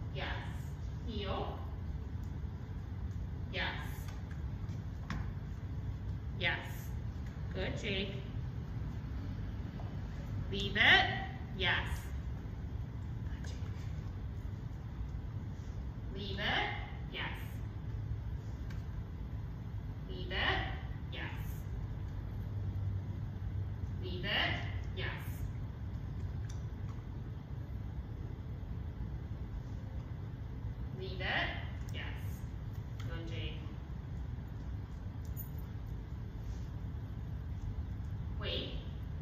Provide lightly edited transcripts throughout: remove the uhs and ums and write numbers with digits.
Yes. Heel. Yes. Yes. Good, Jake. Leave it. Yes. Good, Jake. Leave it. Yes. Leave it. Yes. Leave it. Yes. Leave it. Yes. Good, Jake. Wait.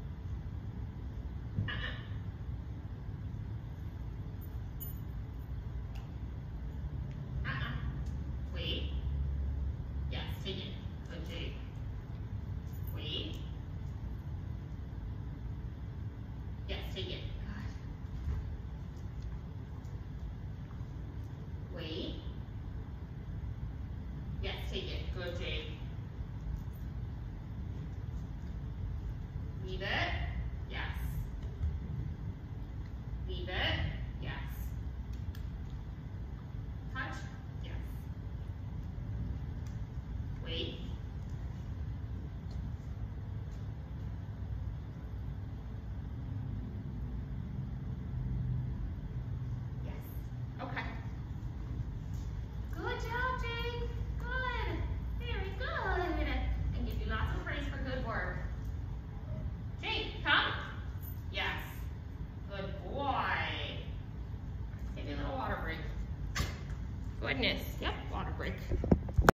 Wait. Yes, take it. Good, Jake. Wait. Yes, take it. Good. Wait. Yes, take it. Good, Jake. Leave it. Yes. Leave it. Yes. Touch. Yes. Wait. Yes. Okay. Good job, Jake. Good. Very good. And give you lots of praise for good work. Jake, come. Yes. Good boy. Let's give you a little water break. Goodness. Yep, water break.